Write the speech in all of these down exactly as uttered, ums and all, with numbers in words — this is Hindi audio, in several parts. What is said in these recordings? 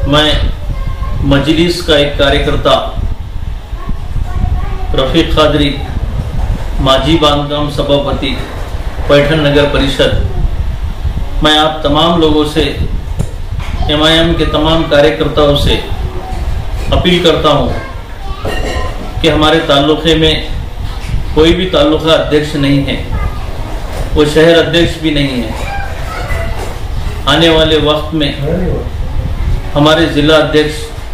मैं मजलिस का एक कार्यकर्ता रफीक कादरी, माजी बांधकाम सभापति पैठन नगर परिषद, मैं आप तमाम लोगों से, एम आई एम के तमाम कार्यकर्ताओं से अपील करता हूं कि हमारे ताल्लुक़े में कोई भी ताल्लुक़ा अध्यक्ष नहीं है, वो शहर अध्यक्ष भी नहीं है। आने वाले वक्त में हमारे ज़िला अध्यक्ष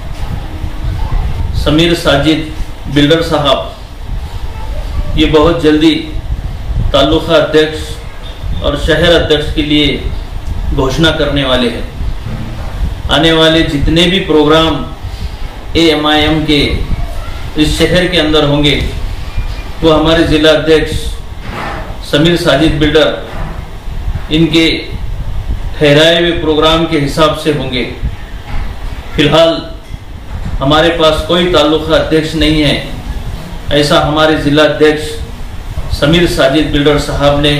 समीर साजिद बिल्डर साहब ये बहुत जल्दी ताल्लुक़ा अध्यक्ष और शहर अध्यक्ष के लिए घोषणा करने वाले हैं। आने वाले जितने भी program A M I M के इस शहर के अंदर होंगे वो हमारे ज़िला अध्यक्ष समीर साजिद बिल्डर इनके ठहराए हुए प्रोग्राम के हिसाब से होंगे। फिलहाल हमारे पास कोई ताल्लुक़ा अध्यक्ष नहीं है, ऐसा हमारे ज़िला अध्यक्ष समीर साजिद बिल्डर साहब ने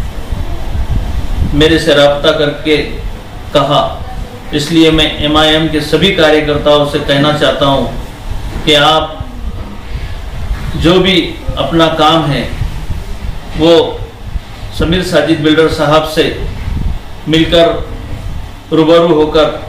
मेरे से राब्ता करके कहा। इसलिए मैं एम आई एम के सभी कार्यकर्ताओं से कहना चाहता हूं कि आप जो भी अपना काम है वो समीर साजिद बिल्डर साहब से मिलकर रूबरू होकर